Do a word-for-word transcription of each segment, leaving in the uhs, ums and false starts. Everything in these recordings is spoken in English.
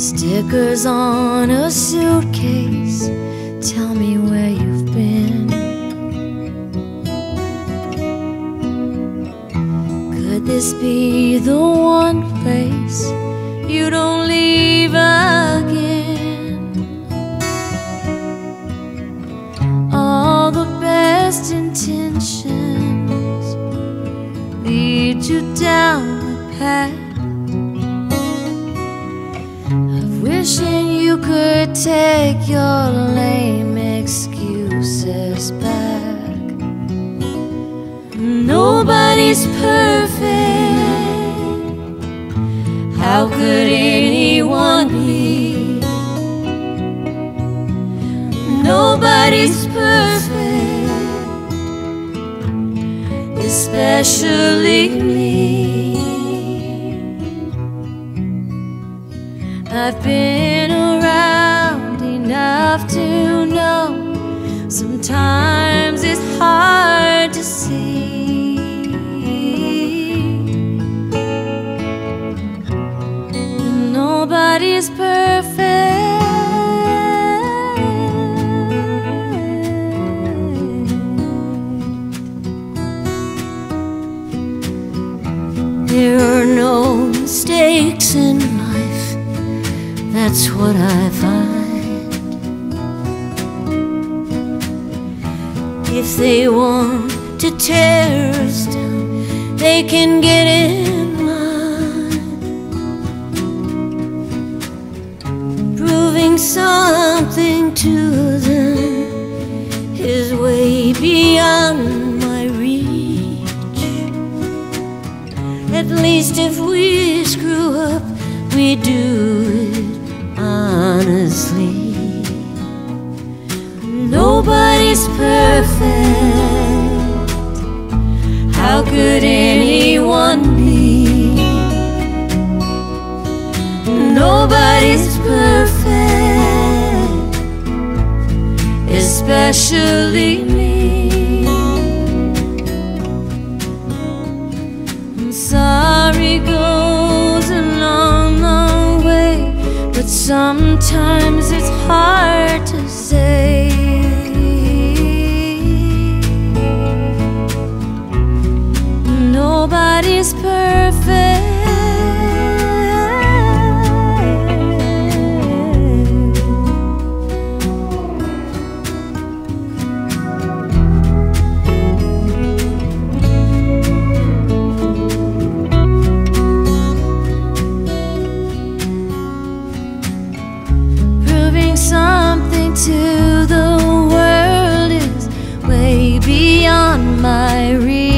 Stickers on a suitcase, tell me where you've been. Could this be the one place you don't leave again? All the best intentions lead you down the path of wishing you could take your lame excuses back. Nobody's perfect. How could anyone be? Nobody's perfect, especially me. I've been around enough to know sometimes it's hard to see. Nobody's perfect. There are no mistakes in life, that's what I find. If they want to tear us down, they can get in line. Proving something to them is way beyond my reach. At least if we screw up, we do it honestly. Nobody's perfect. How could anyone be? Nobody's perfect, especially me. I'm sorry goes a long, long way, but sometimes it's hard to say. Nobody's perfect. Proving something to the world is way beyond my reach.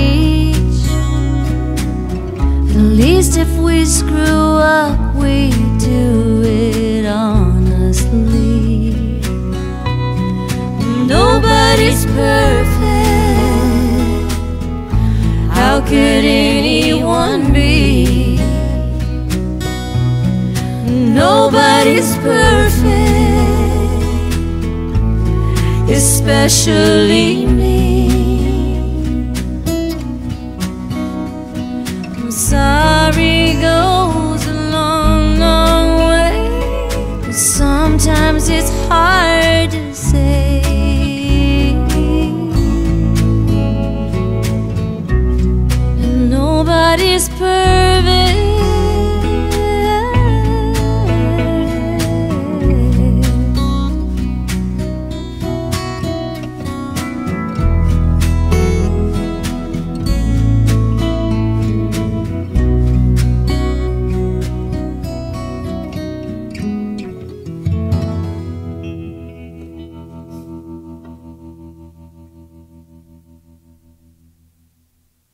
At least if we screw up, we do it honestly. Nobody's perfect. How could anyone be? Nobody's perfect, especially me. Sorry goes a long, long way, but sometimes it's hard to say. And nobody's perfect.